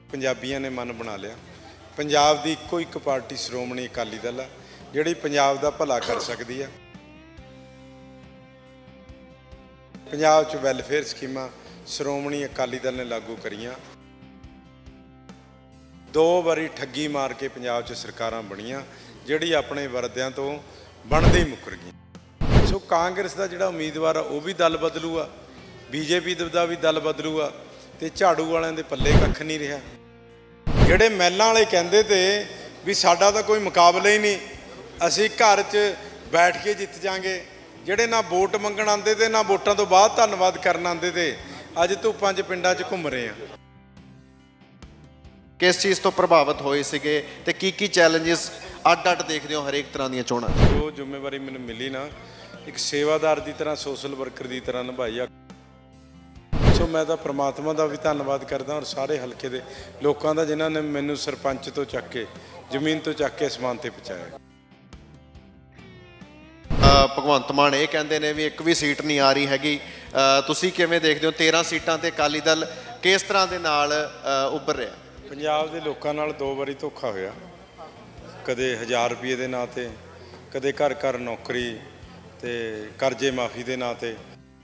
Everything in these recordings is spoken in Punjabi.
ਪੰਜਾਬੀਆਂ ਨੇ ਮਨ ਬਣਾ ਲਿਆ। ਪੰਜਾਬ ਦੀ ਇੱਕੋ ਇੱਕ ਪਾਰਟੀ ਸ਼੍ਰੋਮਣੀ ਅਕਾਲੀ ਦਲ ਆ ਜਿਹੜੀ ਪੰਜਾਬ ਦਾ ਭਲਾ ਕਰ ਸਕਦੀ ਆ। ਪੰਜਾਬ 'ਚ ਵੈਲਫੇਅਰ ਸਕੀਮਾਂ ਸ਼੍ਰੋਮਣੀ ਅਕਾਲੀ ਦਲ ਨੇ ਲਾਗੂ ਕਰੀਆਂ। 2 ਵਾਰੀ ਠੱਗੀ ਮਾਰ ਕੇ ਪੰਜਾਬ 'ਚ ਸਰਕਾਰਾਂ ਬਣੀਆਂ ਜਿਹੜੀ ਆਪਣੇ ਵਰਦਿਆਂ ਤੋਂ ਬਣਦੇ ਹੀ ਮੁੱਕਰ ਗਈ। ਸੋ ਕਾਂਗਰਸ ਦਾ ਜਿਹੜਾ ਉਮੀਦਵਾਰ ਆ ਉਹ ਵੀ ਦਲ ਬਦਲੂਗਾ, ਬੀਜੇਪੀ ਦਾ ਵੀ ਦਲ ਬਦਲੂਗਾ ਤੇ ਝਾੜੂ ਵਾਲਿਆਂ ਦੇ ਪੱਲੇ ਕੱਖ ਨਹੀਂ ਰਿਹਾ। ਜਿਹੜੇ ਮਹਿਲਾਂ ਵਾਲੇ ਕਹਿੰਦੇ ਤੇ ਵੀ ਸਾਡਾ ਤਾਂ ਕੋਈ ਮੁਕਾਬਲਾ ਹੀ ਨਹੀਂ, ਅਸੀਂ ਘਰ 'ਚ ਬੈਠ ਕੇ ਜਿੱਤ ਜਾਾਂਗੇ, ਜਿਹੜੇ ਨਾ ਵੋਟ ਮੰਗਣ ਆਉਂਦੇ ਤੇ ਨਾ ਵੋਟਾਂ ਤੋਂ ਬਾਅਦ ਧੰਨਵਾਦ ਕਰਨ ਆਉਂਦੇ ਤੇ ਅੱਜ ਧੁੱਪਾਂ 'ਚ ਪਿੰਡਾਂ 'ਚ ਘੁੰਮ ਰਹੇ ਆ। ਕਿਸ ਚੀਜ਼ ਤੋਂ ਪ੍ਰਭਾਵਿਤ ਹੋਏ ਸੀਗੇ ਤੇ ਕੀ ਚੈਲੰਜਸ ਅੱਡ ਦੇਖਦੇ ਹੋ ਹਰੇਕ ਤਰ੍ਹਾਂ ਦੀਆਂ ਚੋਣਾਂ? ਜੋ ਜ਼ਿੰਮੇਵਾਰੀ ਮੈਨੂੰ ਮਿਲੀ ਨਾ, ਇੱਕ ਸੇਵਾਦਾਰ ਦੀ ਤਰ੍ਹਾਂ, ਸੋਸ਼ਲ ਵਰਕਰ ਦੀ ਤਰ੍ਹਾਂ ਨਿਭਾਈ ਆ। ਸੋ ਮੈਂ ਤਾਂ ਪ੍ਰਮਾਤਮਾ ਦਾ ਵੀ ਧੰਨਵਾਦ ਕਰਦਾ ਔਰ ਸਾਰੇ ਹਲਕੇ ਦੇ ਲੋਕਾਂ ਦਾ ਜਿਨ੍ਹਾਂ ਨੇ ਮੈਨੂੰ ਸਰਪੰਚ ਤੋਂ ਚੱਕ ਕੇ ਜ਼ਮੀਨ ਤੋਂ ਚੱਕ ਕੇ ਅਸਮਾਨ ਤੇ ਪਹੁੰਚਾਇਆ। ਭਗਵੰਤ ਮਾਨ ਇਹ ਕਹਿੰਦੇ ਨੇ ਵੀ ਇੱਕ ਵੀ ਸੀਟ ਨਹੀਂ ਆ ਰਹੀ ਹੈਗੀ, ਤੁਸੀਂ ਕਿਵੇਂ ਦੇਖਦੇ ਹੋ 13 ਸੀਟਾਂ ਤੇ ਅਕਾਲੀ ਦਲ ਕਿਸ ਤਰ੍ਹਾਂ ਦੇ ਨਾਲ ਉੱਭਰ ਰਿਹਾ? ਪੰਜਾਬ ਦੇ ਲੋਕਾਂ ਨਾਲ 2 ਵਾਰੀ ਧੋਖਾ ਹੋਇਆ, ਕਦੇ 1000 ਰੁਪਏ ਦੇ ਨਾਂ ਤੇ, ਕਦੇ ਘਰ ਘਰ ਨੌਕਰੀ ਤੇ ਕਰਜ਼ੇ ਮਾਫੀ ਦੇ ਨਾਂ ਤੇ।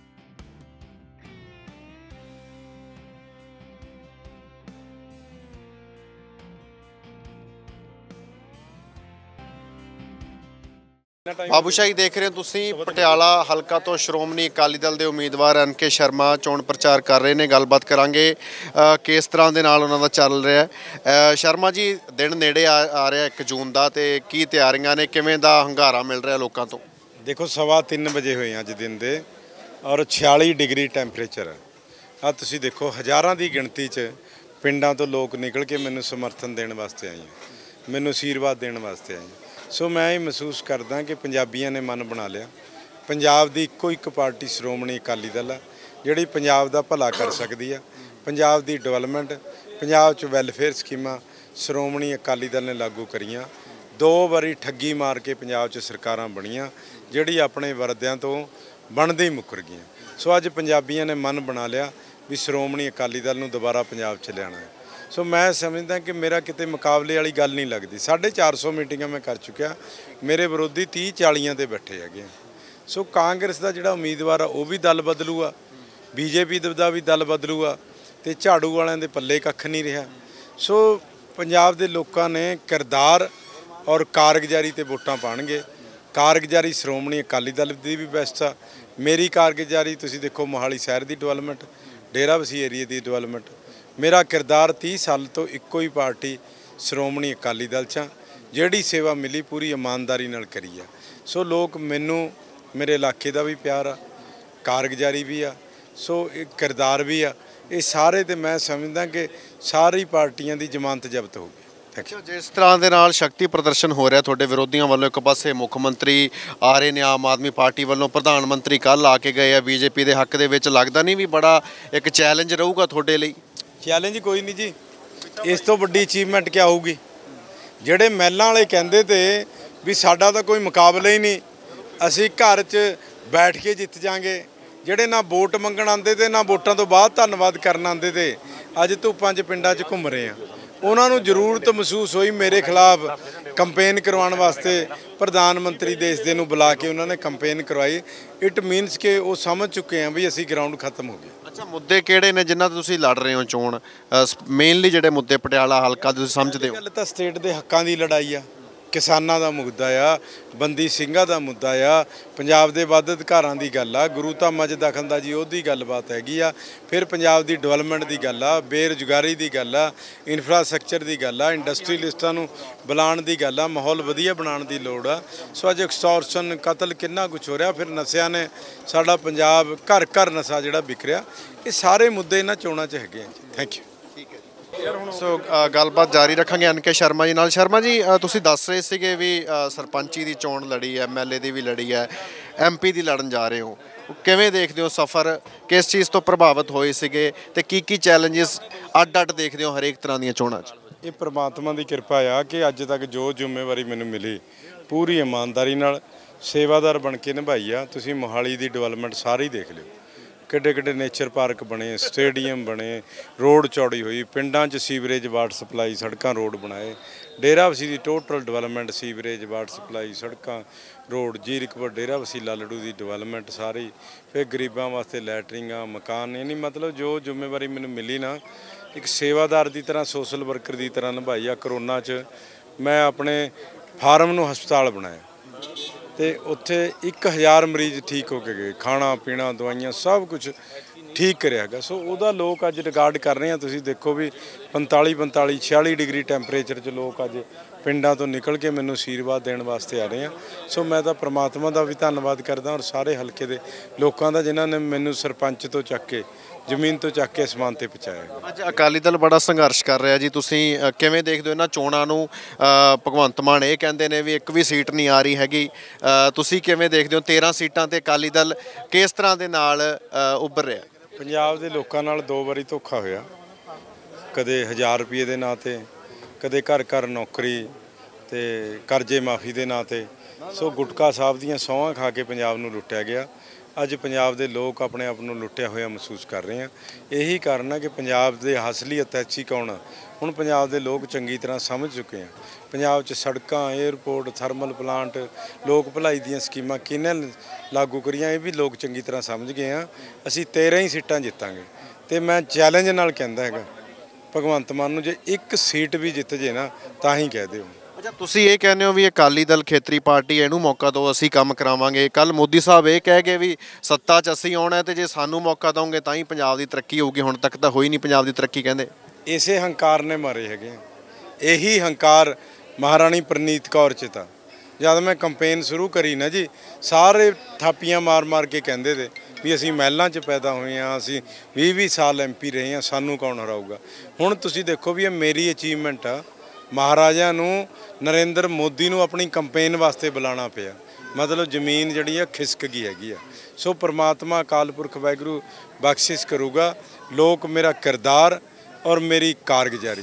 ਬਾਬੂਸ਼ਾਹੀ ਦੇਖ ਰਹੇ ਹੋ ਤੁਸੀਂ, ਪਟਿਆਲਾ ਹਲਕਾ ਤੋਂ ਸ਼੍ਰੋਮਣੀ ਅਕਾਲੀ ਦਲ ਦੇ ਉਮੀਦਵਾਰ NK ਸ਼ਰਮਾ ਚੋਣ ਪ੍ਰਚਾਰ ਕਰ ਰਹੇ ਨੇ। ਗੱਲਬਾਤ ਕਰਾਂਗੇ ਕਿਸ ਤਰ੍ਹਾਂ ਦੇ ਨਾਲ ਉਹਨਾਂ ਦਾ ਚੱਲ ਰਿਹਾ। ਸ਼ਰਮਾ ਜੀ, ਦਿਨ ਨੇੜੇ ਆ ਰਿਹਾ 1 ਜੂਨ ਦਾ, ਤੇ ਕੀ ਤਿਆਰੀਆਂ ਨੇ, ਕਿਵੇਂ ਦਾ ਹੰਗਾਰਾ ਮਿਲ ਰਿਹਾ ਲੋਕਾਂ ਤੋਂ? ਦੇਖੋ 3:15 ਵਜੇ ਹੋਏ ਅੱਜ ਦਿਨ ਦੇ ਔਰ 46 ਡਿਗਰੀ ਟੈਂਪਰੇਚਰ ਆ। ਤੁਸੀਂ ਦੇਖੋ ਹਜ਼ਾਰਾਂ ਦੀ ਗਿਣਤੀ 'ਚ ਪਿੰਡਾਂ ਤੋਂ ਲੋਕ ਨਿਕਲ ਕੇ ਮੈਨੂੰ ਸਮਰਥਨ ਦੇਣ ਵਾਸਤੇ ਆਏ, ਮੈਨੂੰ ਅਸ਼ੀਰਵਾਦ ਦੇਣ ਵਾਸਤੇ ਆਏ। ਸੋ ਮੈਂ ਇਹ ਮਹਿਸੂਸ ਕਰਦਾ ਕਿ ਪੰਜਾਬੀਆਂ ਨੇ ਮਨ ਬਣਾ ਲਿਆ। ਪੰਜਾਬ ਦੀ ਇੱਕੋ ਇੱਕ ਪਾਰਟੀ ਸ਼੍ਰੋਮਣੀ ਅਕਾਲੀ ਦਲ ਆ ਜਿਹੜੀ ਪੰਜਾਬ ਦਾ ਭਲਾ ਕਰ ਸਕਦੀ ਆ। ਪੰਜਾਬ ਦੀ ਡਿਵੈਲਪਮੈਂਟ, ਪੰਜਾਬ 'ਚ ਵੈਲਫੇਅਰ ਸਕੀਮਾਂ ਸ਼੍ਰੋਮਣੀ ਅਕਾਲੀ ਦਲ ਨੇ ਲਾਗੂ ਕਰੀਆਂ। 2 ਵਾਰੀ ਠੱਗੀ ਮਾਰ ਕੇ ਪੰਜਾਬ 'ਚ ਸਰਕਾਰਾਂ ਬਣੀਆਂ ਜਿਹੜੀ ਆਪਣੇ ਵਰਦਿਆਂ ਤੋਂ ਬਣਦੇ ਹੀ ਮੁੱਕਰ ਗਈਆਂ। ਸੋ ਅੱਜ ਪੰਜਾਬੀਆਂ ਨੇ ਮਨ ਬਣਾ ਲਿਆ ਵੀ ਸ਼੍ਰੋਮਣੀ ਅਕਾਲੀ ਦਲ ਨੂੰ ਦੁਬਾਰਾ ਪੰਜਾਬ 'ਚ ਲਿਆਉਣਾ ਹੈ। ਸੋ ਮੈਂ ਸਮਝਦਾ ਕਿ ਮੇਰਾ ਕਿਤੇ ਮੁਕਾਬਲੇ ਵਾਲੀ ਗੱਲ ਨਹੀਂ ਲੱਗਦੀ। 450 ਮੀਟਿੰਗਾਂ ਮੈਂ ਕਰ ਚੁੱਕਿਆ, ਮੇਰੇ ਵਿਰੋਧੀ 30-40 ਤੇ ਬੈਠੇ ਹੈਗੇ। ਸੋ ਕਾਂਗਰਸ ਦਾ ਜਿਹੜਾ ਉਮੀਦਵਾਰ ਆ ਉਹ ਵੀ ਦਲ ਬਦਲੂਗਾ, ਬੀਜੇਪੀ ਦਾ ਵੀ ਦਲ ਬਦਲੂਗਾ ਤੇ ਝਾੜੂ ਵਾਲਿਆਂ ਦੇ ਪੱਲੇ ਕੱਖ ਨਹੀਂ ਰਿਹਾ। ਸੋ ਪੰਜਾਬ ਦੇ ਲੋਕਾਂ ਨੇ ਕਿਰਦਾਰ ਔਰ ਕਾਰਗੁਜ਼ਾਰੀ ਤੇ ਵੋਟਾਂ ਪਾਉਣਗੇ। ਕਾਰਗੁਜ਼ਾਰੀ ਸ਼੍ਰੋਮਣੀ ਅਕਾਲੀ ਦਲ ਦੀ ਵੀ ਬੈਸਟ ਆ। ਮੇਰੀ ਕਾਰਗੁਜ਼ਾਰੀ ਤੁਸੀਂ ਦੇਖੋ, ਮੋਹਾਲੀ ਸ਼ਹਿਰ ਦੀ ਡਿਵੈਲਪਮੈਂਟ, ਡੇਰਾਬੱਸੀ ਏਰੀਏ ਦੀ ਡਿਵੈਲਪਮੈਂਟ। ਮੇਰਾ ਕਿਰਦਾਰ 30 ਸਾਲ ਤੋਂ ਇੱਕੋ ਹੀ ਪਾਰਟੀ ਸ਼੍ਰੋਮਣੀ ਅਕਾਲੀ ਦਲ 'ਚ ਜਿਹੜੀ ਸੇਵਾ ਮਿਲੀ ਪੂਰੀ ਇਮਾਨਦਾਰੀ ਨਾਲ ਕਰੀ ਆ। ਸੋ ਲੋਕ ਮੈਨੂੰ, ਮੇਰੇ ਇਲਾਕੇ ਦਾ ਵੀ ਪਿਆਰ ਆ, ਕਾਰਗੁਜ਼ਾਰੀ ਵੀ ਆ, ਸੋ ਇਹ ਕਿਰਦਾਰ ਵੀ ਆ। ਇਹ ਸਾਰੇ ਤੇ ਮੈਂ ਸਮਝਦਾ ਕਿ ਸਾਰੀ ਪਾਰਟੀਆਂ ਦੀ ਜ਼ਮਾਨਤ ਜ਼ਬਤ ਹੋਊਗੀ। ਜਿਸ ਤਰ੍ਹਾਂ ਦੇ ਨਾਲ ਸ਼ਕਤੀ ਪ੍ਰਦਰਸ਼ਨ ਹੋ ਰਿਹਾ ਤੁਹਾਡੇ ਵਿਰੋਧੀਆਂ ਵੱਲੋਂ, ਇੱਕ ਪਾਸੇ ਮੁੱਖ ਮੰਤਰੀ ਆ ਰਹੇ ਨੇ ਆਮ ਆਦਮੀ ਪਾਰਟੀ ਵੱਲੋਂ, ਪ੍ਰਧਾਨ ਮੰਤਰੀ ਕੱਲ੍ਹ ਆ ਕੇ ਗਏ ਆ ਬੀਜੇਪੀ ਦੇ ਹੱਕ ਦੇ ਵਿੱਚ, ਲੱਗਦਾ ਨਹੀਂ ਵੀ ਬੜਾ ਇੱਕ ਚੈਲੰਜ ਰਹੂਗਾ ਤੁਹਾਡੇ ਲਈ? ਚੈਲੰਜ ਕੋਈ ਨਹੀਂ ਜੀ, ਇਸ ਤੋਂ ਵੱਡੀ ਅਚੀਵਮੈਂਟ ਕੀ ਹੋਊਗੀ? ਜਿਹੜੇ ਮਹਿਲਾਂ ਵਾਲੇ ਕਹਿੰਦੇ ਤੇ ਵੀ ਸਾਡਾ ਤਾਂ ਕੋਈ ਮੁਕਾਬਲਾ ਹੀ ਨਹੀਂ, ਅਸੀਂ ਘਰ 'ਚ ਬੈਠ ਕੇ ਜਿੱਤ ਜਾਾਂਗੇ, ਜਿਹੜੇ ਨਾ ਵੋਟ ਮੰਗਣ ਆਉਂਦੇ ਤੇ ਨਾ ਵੋਟਾਂ ਤੋਂ ਬਾਅਦ ਧੰਨਵਾਦ ਕਰਨ ਆਉਂਦੇ ਤੇ ਅੱਜ ਧੁੱਪਾਂ 'ਚ ਪਿੰਡਾਂ 'ਚ ਘੁੰਮ ਰਹੇ ਆ। ਉਹਨਾਂ ਨੂੰ ਜ਼ਰੂਰਤ ਮਹਿਸੂਸ ਹੋਈ ਮੇਰੇ ਖਿਲਾਫ ਕੰਪੇਨ ਕਰਵਾਉਣ ਵਾਸਤੇ। ਪ੍ਰਧਾਨ ਮੰਤਰੀ ਦੇਸ਼ ਦੇ ਨੂੰ ਬੁਲਾ ਕੇ ਉਹਨਾਂ ਨੇ ਕੰਪੇਨ ਕਰਵਾਈ। ਇਟ ਮੀਨਸ ਕਿ ਉਹ ਸਮਝ ਚੁੱਕੇ ਆ ਵੀ ਅਸੀਂ ਗਰਾਊਂਡ ਖਤਮ ਹੋ ਗਿਆ। ਅੱਛਾ, ਮੁੱਦੇ ਕਿਹੜੇ ਨੇ ਜਿਨ੍ਹਾਂ ਤੋਂ ਤੁਸੀਂ ਲੜ ਰਹੇ ਹੋ ਚੋਣ? ਮੇਨਲੀ ਜਿਹੜੇ ਮੁੱਦੇ ਪਟਿਆਲਾ ਹਲਕਾ ਤੁਸੀਂ ਸਮਝਦੇ ਹੋ? ਗੱਲ ਤਾਂ ਸਟੇਟ ਦੇ ਹੱਕਾਂ ਦੀ ਲੜਾਈ ਆ, ਕਿਸਾਨਾਂ ਦਾ ਮੁੱਦਾ ਆ, ਬੰਦੀ ਸਿੰਘਾਂ ਦਾ ਮੁੱਦਾ ਆ, ਪੰਜਾਬ ਦੇ ਵੱਧ ਅਧਿਕਾਰਾਂ ਦੀ ਗੱਲ ਆ, ਗੁਰੂ ਧਾਮਾਂ 'ਚ ਦਖਲਅੰਦਾਜ਼ੀ ਉਹਦੀ ਗੱਲਬਾਤ ਹੈਗੀ ਆ, ਫਿਰ ਪੰਜਾਬ ਦੀ ਡਿਵੈਲਪਮੈਂਟ ਦੀ ਗੱਲ ਆ, ਬੇਰੁਜ਼ਗਾਰੀ ਦੀ ਗੱਲ ਆ, ਇਨਫਰਾਸਟਰਕਚਰ ਦੀ ਗੱਲ ਆ, ਇੰਡਸਟਰੀਲਿਸਟਾਂ ਨੂੰ ਬੁਲਾਉਣ ਦੀ ਗੱਲ ਆ, ਮਾਹੌਲ ਵਧੀਆ ਬਣਾਉਣ ਦੀ ਲੋੜ ਆ। ਸੋ ਅੱਜ ਐਕਸਟੋਰਸ਼ਨ, ਕਤਲ ਕਿੰਨਾ ਕੁਛ ਹੋ ਰਿਹਾ, ਫਿਰ ਨਸ਼ਿਆਂ ਨੇ ਸਾਡਾ ਪੰਜਾਬ ਘਰ ਘਰ ਨਸ਼ਾ ਜਿਹੜਾ ਵਿਕ ਰਿਹਾ, ਇਹ ਸਾਰੇ ਮੁੱਦੇ ਇਹਨਾਂ ਚੋਣਾਂ 'ਚ ਹੈਗੇ ਆ। Thank you. ਸੋ ਗੱਲਬਾਤ ਜਾਰੀ ਰੱਖਾਂਗੇ NK ਸ਼ਰਮਾ ਜੀ ਨਾਲ। ਸ਼ਰਮਾ ਜੀ, ਤੁਸੀਂ ਦੱਸ ਰਹੇ ਸੀਗੇ ਵੀ ਸਰਪੰਚੀ ਦੀ ਚੋਣ ਲੜੀ ਹੈ, MLA ਦੀ ਵੀ ਲੜੀ ਹੈ, MP ਦੀ ਲੜਨ ਜਾ ਰਹੇ ਹੋ, ਕਿਵੇਂ ਦੇਖਦੇ ਹੋ ਸਫ਼ਰ? ਕਿਸ ਚੀਜ਼ ਤੋਂ ਪ੍ਰਭਾਵਿਤ ਹੋਏ ਸੀਗੇ ਤੇ ਕੀ ਚੈਲੰਜਸ ਅੱਡ ਦੇਖਦੇ ਹੋ ਹਰੇਕ ਤਰ੍ਹਾਂ ਦੀਆਂ ਚੋਣਾਂ 'ਚ? ਇਹ ਪ੍ਰਮਾਤਮਾ ਦੀ ਕਿਰਪਾ ਆ ਕਿ ਅੱਜ ਤੱਕ ਜੋ ਜ਼ਿੰਮੇਵਾਰੀ ਮੈਨੂੰ ਮਿਲੀ ਪੂਰੀ ਇਮਾਨਦਾਰੀ ਨਾਲ ਸੇਵਾਦਾਰ ਬਣ ਕੇ ਨਿਭਾਈ ਆ। ਤੁਸੀਂ ਮੋਹਾਲੀ ਦੀ ਡਿਵੈਲਪਮੈਂਟ ਸਾਰੀ ਦੇਖ ਲਿਓ, ਕਿੱਡੇ ਕਿੱਡੇ ਨੇਚਰ ਪਾਰਕ ਬਣੇ, ਸਟੇਡੀਅਮ ਬਣੇ, ਰੋਡ ਚੌੜੀ ਹੋਈ, ਪਿੰਡਾਂ 'ਚ ਸੀਵਰੇਜ ਵਾਟਰ ਸਪਲਾਈ, ਸੜਕਾਂ ਰੋਡ ਬਣਾਏ। ਡੇਰਾਬੱਸੀ ਦੀ total development, sewerage water supply, ਸੜਕਾਂ ਰੋਡ, ਜੀਰਕਪੁਰ ਡੇਰਾਬੱਸੀ ਲਾਲੜੂ ਦੀ ਡਿਵੈਲਪਮੈਂਟ ਸਾਰੀ। ਫਿਰ ਗਰੀਬਾਂ ਵਾਸਤੇ ਲੈਟਰਿੰਗਾਂ, ਮਕਾਨ, ਯਾਨੀ ਮਤਲਬ ਜੋ ਜ਼ਿੰਮੇਵਾਰੀ ਮੈਨੂੰ ਮਿਲੀ ਨਾ, ਇੱਕ ਸੇਵਾਦਾਰ ਦੀ ਤਰ੍ਹਾਂ, ਸੋਸ਼ਲ ਵਰਕਰ ਦੀ ਤਰ੍ਹਾਂ ਨਿਭਾਈ ਆ। ਕਰੋਨਾ 'ਚ ਮੈਂ ਆਪਣੇ ਫਾਰਮ ਨੂੰ ਹਸਪਤਾਲ ਬਣਾਇਆ ਤੇ ਉੱਥੇ 1000 ਮਰੀਜ਼ ਠੀਕ ਹੋ ਕੇ ਗਏ। ਖਾਣਾ ਪੀਣਾ, ਦਵਾਈਆਂ, ਸਭ ਕੁਝ ਠੀਕ ਕਰਿਆ ਹੈਗਾ। ਸੋ ਉਹਦਾ ਲੋਕ ਅੱਜ ਰਿਕਾਰਡ ਕਰ ਰਹੇ ਆ। ਤੁਸੀਂ ਦੇਖੋ ਵੀ 45 46 ਡਿਗਰੀ ਟੈਂਪਰੇਚਰ 'ਚ ਲੋਕ ਅੱਜ ਪਿੰਡਾਂ ਤੋਂ ਨਿਕਲ ਕੇ ਮੈਨੂੰ ਆਸ਼ੀਰਵਾਦ ਦੇਣ ਵਾਸਤੇ ਆ ਰਹੇ ਆ। ਸੋ ਮੈਂ ਤਾਂ ਪ੍ਰਮਾਤਮਾ ਦਾ ਵੀ ਧੰਨਵਾਦ ਕਰਦਾ ਔਰ ਸਾਰੇ ਹਲਕੇ ਦੇ ਲੋਕਾਂ ਦਾ, ਜਿਨ੍ਹਾਂ ਨੇ ਮੈਨੂੰ ਸਰਪੰਚ ਤੋਂ ਚੱਕ ਕੇ, ਜ਼ਮੀਨ ਤੋਂ ਚੱਕ ਕੇ ਅਸਮਾਨ ਤੇ ਪਹੁੰਚਾਇਆ। ਅੱਜ ਅਕਾਲੀ ਦਲ ਬੜਾ ਸੰਘਰਸ਼ ਕਰ ਰਿਹਾ ਜੀ, ਤੁਸੀਂ ਕਿਵੇਂ ਦੇਖਦੇ ਹੋ ਇਹਨਾਂ ਚੋਣਾਂ ਨੂੰ? ਭਗਵੰਤ ਮਾਨ ਇਹ ਕਹਿੰਦੇ ਨੇ ਵੀ ਇੱਕ ਵੀ ਸੀਟ ਨਹੀਂ ਆ ਰਹੀ ਹੈਗੀ, ਤੁਸੀਂ ਕਿਵੇਂ ਦੇਖਦੇ ਹੋ? 13 ਸੀਟਾਂ ਤੇ ਅਕਾਲੀ ਦਲ ਕਿਸ ਤਰ੍ਹਾਂ ਦੇ ਨਾਲ ਉੱਭਰ ਰਿਹਾ? ਪੰਜਾਬ ਦੇ ਲੋਕਾਂ ਨਾਲ 2 ਵਾਰੀ ਧੋਖਾ ਹੋਇਆ, ਕਦੇ 1000 ਰੁਪਏ ਦੇ ਨਾਂ 'ਤੇ, ਕਦੇ ਘਰ ਘਰ ਨੌਕਰੀ ਤੇ ਕਰਜ਼ੇ ਮਾਫੀ ਦੇ ਨਾਂ 'ਤੇ। ਸੋ ਗੁਟਕਾ ਸਾਹਿਬ ਦੀਆਂ ਸਹੁੰਆਂ ਖਾ ਕੇ ਪੰਜਾਬ ਨੂੰ ਲੁੱਟਿਆ ਗਿਆ। ਅੱਜ ਪੰਜਾਬ ਦੇ ਲੋਕ ਆਪਣੇ ਆਪ ਨੂੰ ਲੁੱਟਿਆ ਹੋਇਆ ਮਹਿਸੂਸ ਕਰ ਰਹੇ ਆ। ਇਹੀ ਕਾਰਨ ਹੈ ਕਿ ਪੰਜਾਬ ਦੇ ਅਸਲੀ ਅਟੈਚੀ ਕੌਣ ਆ, ਹੁਣ ਪੰਜਾਬ ਦੇ ਲੋਕ ਚੰਗੀ ਤਰ੍ਹਾਂ ਸਮਝ ਚੁੱਕੇ ਆ। ਪੰਜਾਬ 'ਚ ਸੜਕਾਂ, ਏਅਰਪੋਰਟ, ਥਰਮਲ ਪਲਾਂਟ, ਲੋਕ ਭਲਾਈ ਦੀਆਂ ਸਕੀਮਾਂ ਕਿਹਨੇ ਲਾਗੂ ਕਰੀਆਂ, ਇਹ ਵੀ ਲੋਕ ਚੰਗੀ ਤਰ੍ਹਾਂ ਸਮਝ ਗਏ ਆ। ਅਸੀਂ 13 ਹੀ ਸੀਟਾਂ ਜਿੱਤਾਂਗੇ ਤੇ ਮੈਂ ਚੈਲੰਜ ਨਾਲ ਕਹਿੰਦਾ ਹੈਗਾ ਭਗਵੰਤ ਮਾਨ ਨੂੰ, ਜੇ ਇੱਕ ਸੀਟ ਵੀ ਜਿੱਤ ਜੇ ਨਾ ਤਾਂ ਹੀ ਕਹਿ ਦਿਓ। ਅੱਛਾ, ਤੁਸੀਂ ਇਹ ਕਹਿੰਦੇ ਹੋ ਵੀ ਅਕਾਲੀ ਦਲ ਖੇਤਰੀ ਪਾਰਟੀ, ਇਹਨੂੰ ਮੌਕਾ ਦਿਓ, ਅਸੀਂ ਕੰਮ ਕਰਾਵਾਂਗੇ। ਕੱਲ ਮੋਦੀ ਸਾਹਿਬ ਇਹ ਕਹਿ ਗਏ ਵੀ ਸੱਤਾ 'ਚ ਅਸੀਂ ਆਉਣਾ ਤੇ ਜੇ ਸਾਨੂੰ ਮੌਕਾ ਦਿਓਗੇ ਤਾਂ ਹੀ ਪੰਜਾਬ ਦੀ ਤਰੱਕੀ ਹੋਊਗੀ। ਹੁਣ ਤੱਕ ਤਾਂ ਹੋਈ ਨਹੀਂ ਪੰਜਾਬ ਦੀ ਤਰੱਕੀ ਕਹਿੰਦੇ। ਇਸੇ ਹੰਕਾਰ ਨੇ ਮਾਰੇ ਹੈਗੇ ਆ। ਇਹੀ ਹੰਕਾਰ ਮਹਾਰਾਣੀ ਪ੍ਰਨੀਤ ਕੌਰ 'ਚ ਤਾਂ ਜਦ ਮੈਂ ਕੰਪੇਨ ਸ਼ੁਰੂ ਕਰੀ ਨਾ ਜੀ, ਸਾਰੇ ਥਾਪੀਆਂ ਮਾਰ ਮਾਰ ਕੇ ਕਹਿੰਦੇ ਤੇ ਵੀ ਅਸੀਂ ਮਹਿਲਾਂ 'ਚ ਪੈਦਾ ਹੋਏ ਹਾਂ, ਅਸੀਂ 20-20 ਸਾਲ MP ਰਹੇ ਹਾਂ, ਸਾਨੂੰ ਕੌਣ ਹਰਾਊਗਾ। ਹੁਣ ਤੁਸੀਂ ਦੇਖੋ ਵੀ ਇਹ ਮੇਰੀ ਅਚੀਵਮੈਂਟ ਆ। ਮਹਾਰਾਜਾ ਨੂੰ, ਨਰਿੰਦਰ ਮੋਦੀ ਨੂੰ ਆਪਣੀ ਕੰਪੇਨ ਵਾਸਤੇ ਬੁਲਾਉਣਾ ਪਿਆ, ਮਤਲਬ ਜ਼ਮੀਨ ਜਿਹੜੀ ਆ ਖਿਸਕ ਗਈ ਹੈਗੀ ਆ। ਸੋ ਪ੍ਰਮਾਤਮਾ ਅਕਾਲ ਪੁਰਖ ਵਾਹਿਗੁਰੂ ਬਖਸ਼ਿਸ਼ ਕਰੂਗਾ। ਲੋਕ ਮੇਰਾ ਕਿਰਦਾਰ ਔਰ ਮੇਰੀ ਕਾਰਗੁਜ਼ਾਰੀ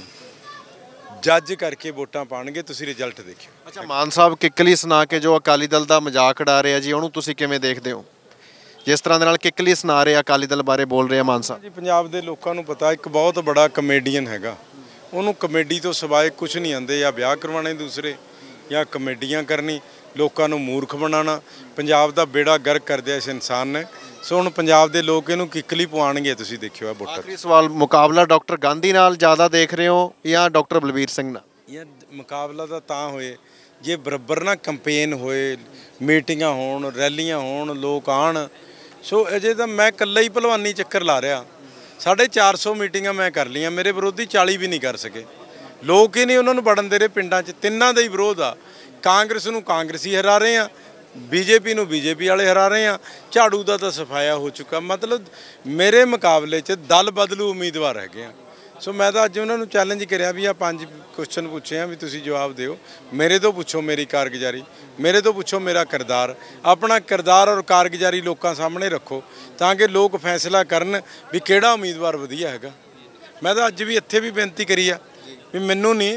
ਜੱਜ ਕਰਕੇ ਵੋਟਾਂ ਪਾਣਗੇ, ਤੁਸੀਂ ਰਿਜ਼ਲਟ ਦੇਖਿਓ। ਅੱਛਾ, ਮਾਨ ਸਾਹਿਬ ਕਿੱਕਲੀ ਸੁਣਾ ਕੇ ਜੋ ਅਕਾਲੀ ਦਲ ਦਾ ਮਜ਼ਾਕ ਉਡਾ ਰਿਹਾ ਜੀ, ਉਹਨੂੰ ਤੁਸੀਂ ਕਿਵੇਂ ਦੇਖਦੇ ਹੋ? ਜਿਸ ਤਰ੍ਹਾਂ ਦੇ ਨਾਲ ਕਿੱਕਲੀ ਸੁਣਾ ਰਹੇ ਅਕਾਲੀ ਦਲ ਬਾਰੇ ਬੋਲ ਰਹੇ ਆ ਮਾਨ ਸਾਹਿਬ। ਜੀ ਪੰਜਾਬ ਦੇ ਲੋਕਾਂ ਨੂੰ ਪਤਾ ਇੱਕ ਬਹੁਤ ਬੜਾ ਕਮੇਡੀਅਨ ਹੈਗਾ, ਉਹਨੂੰ ਕਮੇਡੀ ਤੋਂ ਸਿਵਾਏ ਕੁਝ ਨਹੀਂ ਆਉਂਦੇ, ਜਾਂ ਵਿਆਹ ਕਰਵਾਉਣੇ ਦੂਸਰੇ, ਜਾਂ ਕਮੇਡੀਆਂ ਕਰਨੀ, ਲੋਕਾਂ ਨੂੰ ਮੂਰਖ ਬਣਾਉਣਾ। ਪੰਜਾਬ ਦਾ ਬੇੜਾ ਗਰਕ ਕਰ ਦਿਆ ਇਸ ਇਨਸਾਨ ਨੇ। ਸੋ ਹੁਣ ਪੰਜਾਬ ਦੇ ਲੋਕ ਇਹਨੂੰ ਕਿੱਕਲੀ ਪਵਾਉਣਗੇ, ਤੁਸੀਂ ਦੇਖਿਓ ਆ ਵੋਟਾਂ। ਆਖਰੀ ਸਵਾਲ, ਮੁਕਾਬਲਾ ਡਾਕਟਰ ਗਾਂਧੀ ਨਾਲ ਜ਼ਿਆਦਾ ਦੇਖ ਰਹੇ ਹੋ ਜਾਂ ਡਾਕਟਰ ਬਲਬੀਰ ਸਿੰਘ ਨਾਲ? ਯਾਰ ਮੁਕਾਬਲਾ ਤਾਂ ਹੋਏ ਜੇ ਬਰਾਬਰ ਨਾ ਕੰਪੇਨ ਹੋਏ, ਮੀਟਿੰਗਾਂ ਹੋਣ, ਰੈਲੀਆਂ ਹੋਣ, ਲੋਕ ਆਉਣ। ਸੋ ਅਜੇ ਤਾਂ ਮੈਂ ਇਕੱਲਾ ਹੀ ਭਲਵਾਨੀ ਚੱਕਰ ਲਾ ਰਿਹਾ। 450 ਮੀਟਿੰਗਾਂ ਮੈਂ ਕਰ ਲਈਆਂ, ਮੇਰੇ ਵਿਰੋਧੀ 40 ਵੀ ਨਹੀਂ ਕਰ ਸਕੇ। ਲੋਕ ਹੀ ਨਹੀਂ ਉਹਨਾਂ ਨੂੰ ਵੜਨ ਦੇ ਰਹੇ ਪਿੰਡਾਂ 'ਚ। ਤਿੰਨਾਂ ਦਾ ਹੀ ਵਿਰੋਧ ਆ। ਕਾਂਗਰਸ ਨੂੰ ਕਾਂਗਰਸੀ ਹਰਾ ਰਹੇ ਆ, ਬੀਜੇਪੀ ਨੂੰ ਬੀਜੇਪੀ ਵਾਲੇ ਹਰਾ ਰਹੇ ਆ, ਝਾੜੂ ਦਾ ਤਾਂ ਸਫਾਇਆ ਹੋ ਚੁੱਕਾ। ਮਤਲਬ ਮੇਰੇ ਮੁਕਾਬਲੇ 'ਚ ਦਲ ਬਦਲੂ ਉਮੀਦਵਾਰ ਹੈਗੇ ਆ। ਸੋ ਮੈਂ ਤਾਂ ਅੱਜ ਉਹਨਾਂ ਨੂੰ ਚੈਲੰਜ ਕਰਿਆ ਵੀ ਆ 5 ਕੁਐਸਚਨ ਪੁੱਛੇ ਆ ਵੀ ਤੁਸੀਂ ਜਵਾਬ ਦਿਓ। ਮੇਰੇ ਤੋਂ ਪੁੱਛੋ ਮੇਰੀ ਕਾਰਗੁਜ਼ਾਰੀ, ਮੇਰੇ ਤੋਂ ਪੁੱਛੋ ਮੇਰਾ ਕਿਰਦਾਰ। ਆਪਣਾ ਕਿਰਦਾਰ ਔਰ ਕਾਰਗੁਜ਼ਾਰੀ ਲੋਕਾਂ ਸਾਹਮਣੇ ਰੱਖੋ ਤਾਂ ਕਿ ਲੋਕ ਫੈਸਲਾ ਕਰਨ ਵੀ ਕਿਹੜਾ ਉਮੀਦਵਾਰ ਵਧੀਆ ਹੈਗਾ। ਮੈਂ ਤਾਂ ਅੱਜ ਵੀ ਇੱਥੇ ਵੀ ਬੇਨਤੀ ਕਰੀ ਆ ਵੀ ਮੈਨੂੰ ਨਹੀਂ,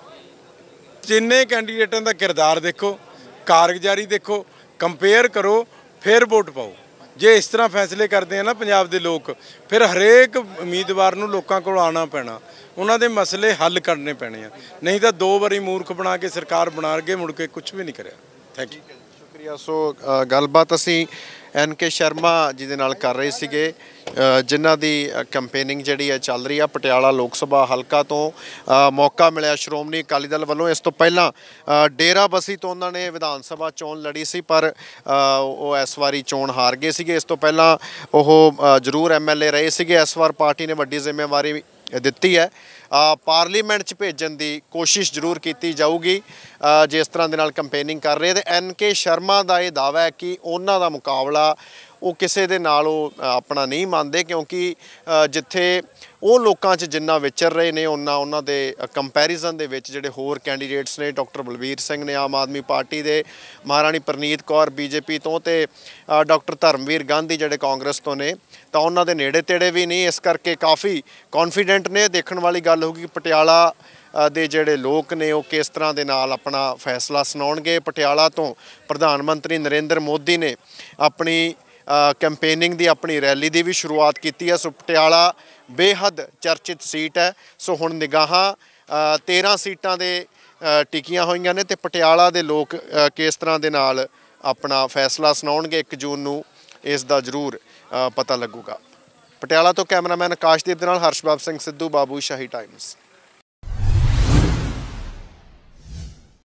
ਤਿੰਨੇ ਕੈਂਡੀਡੇਟਾਂ ਦਾ ਕਿਰਦਾਰ ਦੇਖੋ, ਕਾਰਗੁਜ਼ਾਰੀ ਦੇਖੋ, ਕੰਪੇਅਰ ਕਰੋ, ਫਿਰ ਵੋਟ ਪਾਓ। ਜੇ ਇਸ ਤਰ੍ਹਾਂ ਫੈਸਲੇ ਕਰਦੇ ਆ ਨਾ ਪੰਜਾਬ ਦੇ ਲੋਕ, ਫਿਰ ਹਰੇਕ ਉਮੀਦਵਾਰ ਨੂੰ ਲੋਕਾਂ ਕੋਲ ਆਉਣਾ ਪੈਣਾ, ਉਹਨਾਂ ਦੇ ਮਸਲੇ ਹੱਲ ਕਰਨੇ ਪੈਣੇ ਆ। ਨਹੀਂ ਤਾਂ 2 ਵਾਰੀ ਮੂਰਖ ਬਣਾ ਕੇ ਸਰਕਾਰ ਬਣਾ ਕੇ ਮੁੜ ਕੇ ਕੁਝ ਵੀ ਨਹੀਂ ਕਰਿਆ। ਥੈਂਕ ਯੂ, ਸ਼ੁਕਰੀਆ। ਸੋ ਗੱਲਬਾਤ ਅਸੀਂ NK ਸ਼ਰਮਾ ਜੀ ਦੇ ਨਾਲ ਕਰ ਰਹੇ ਸੀਗੇ, ਜਿਨ੍ਹਾਂ ਦੀ ਕੰਪੇਨਿੰਗ ਜਿਹੜੀ ਹੈ ਚੱਲ ਰਹੀ ਆ ਪਟਿਆਲਾ ਲੋਕ ਸਭਾ ਹਲਕਾ ਤੋਂ। ਮੌਕਾ ਮਿਲਿਆ ਸ਼੍ਰੋਮਣੀ ਅਕਾਲੀ ਦਲ ਵੱਲੋਂ। ਇਸ ਤੋਂ ਪਹਿਲਾਂ ਡੇਰਾਬੱਸੀ ਤੋਂ ਉਹਨਾਂ ਨੇ ਵਿਧਾਨ ਸਭਾ ਚੋਣ ਲੜੀ ਸੀ, ਪਰ ਉਹ ਇਸ ਵਾਰੀ ਚੋਣ ਹਾਰ ਗਏ ਸੀਗੇ। ਇਸ ਤੋਂ ਪਹਿਲਾਂ ਉਹ ਜ਼ਰੂਰ MLA ਰਹੇ ਸੀਗੇ। ਇਸ ਵਾਰ ਪਾਰਟੀ ਨੇ ਵੱਡੀ ਜ਼ਿੰਮੇਵਾਰੀ ਦਿੱਤੀ ਹੈ, ਪਾਰਲੀਮੈਂਟ 'ਚ ਭੇਜਣ ਦੀ ਕੋਸ਼ਿਸ਼ ਜ਼ਰੂਰ ਕੀਤੀ ਜਾਊਗੀ ਜਿਸ ਤਰ੍ਹਾਂ ਦੇ ਨਾਲ ਕੰਪੇਨਿੰਗ ਕਰ ਰਹੇ। ਤੇ NK ਸ਼ਰਮਾ ਦਾ ਇਹ ਦਾਅਵਾ ਹੈ ਕਿ ਉਹਨਾਂ ਦਾ ਮੁਕਾਬਲਾ ਉਹ ਕਿਸੇ ਦੇ ਨਾਲ ਉਹ ਆਪਣਾ ਨਹੀਂ ਮੰਨਦੇ, ਕਿਉਂਕਿ ਜਿੱਥੇ ਉਹ ਲੋਕਾਂ 'ਚ ਜਿੰਨਾ ਵਿਚਰ ਰਹੇ ਨੇ ਉਹਨਾਂ ਦੇ ਕੰਪੈਰੀਜ਼ਨ ਦੇ ਵਿੱਚ ਜਿਹੜੇ ਹੋਰ ਕੈਂਡੀਡੇਟਸ ਨੇ, ਡਾਕਟਰ ਬਲਬੀਰ ਸਿੰਘ ਨੇ ਆਮ ਆਦਮੀ ਪਾਰਟੀ ਦੇ, ਮਹਾਰਾਣੀ ਪ੍ਰਨੀਤ ਕੌਰ BJP ਤੋਂ, ਤੇ ਡਾਕਟਰ ਧਰਮਵੀਰ ਗਾਂਧੀ ਜਿਹੜੇ ਕਾਂਗਰਸ ਤੋਂ ਨੇ, ਤਾਂ ਉਹਨਾਂ ਦੇ ਨੇੜੇ ਤੇੜੇ ਵੀ ਨਹੀਂ। ਇਸ ਕਰਕੇ ਕਾਫੀ ਕੌਨਫੀਡੈਂਟ ਨੇ। ਦੇਖਣ ਵਾਲੀ ਗੱਲ ਹੋਊਗੀ ਪਟਿਆਲਾ ਦੇ ਜਿਹੜੇ ਲੋਕ ਨੇ ਉਹ ਕਿਸ ਤਰ੍ਹਾਂ ਦੇ ਨਾਲ ਆਪਣਾ ਫੈਸਲਾ ਸੁਣਾਉਣਗੇ। ਪਟਿਆਲਾ ਤੋਂ ਪ੍ਰਧਾਨ ਮੰਤਰੀ ਨਰਿੰਦਰ ਮੋਦੀ ਨੇ ਆਪਣੀ ਕੈਂਪੇਨਿੰਗ ਦੀ, ਆਪਣੀ ਰੈਲੀ ਦੀ ਵੀ ਸ਼ੁਰੂਆਤ ਕੀਤੀ ਹੈ। ਸੋ ਪਟਿਆਲਾ ਬੇਹੱਦ ਚਰਚਿਤ ਸੀਟ ਹੈ। ਸੋ ਹੁਣ ਨਿਗਾਹਾਂ 13 ਸੀਟਾਂ ਦੇ ਟਿਕੀਆਂ ਹੋਈਆਂ ਨੇ ਤੇ ਪਟਿਆਲਾ ਦੇ ਲੋਕ ਕਿਸ ਤਰ੍ਹਾਂ ਦੇ ਨਾਲ ਆਪਣਾ ਫੈਸਲਾ ਸੁਣਾਉਣਗੇ 1 ਜੂਨ ਨੂੰ, ਇਸ ਦਾ ਜ਼ਰੂਰ ਪਤਾ ਲੱਗੂਗਾ। ਪਟਿਆਲਾ ਤੋਂ ਕੈਮਰਾਮੈਨ ਆਕਾਸ਼ਦੀਪ ਦੇ ਨਾਲ ਹਰਸ਼ਬਾਬ ਸਿੰਘ ਸਿੱਧੂ, ਬਾਬੂ ਸ਼ਾਹੀ ਟਾਈਮਜ਼।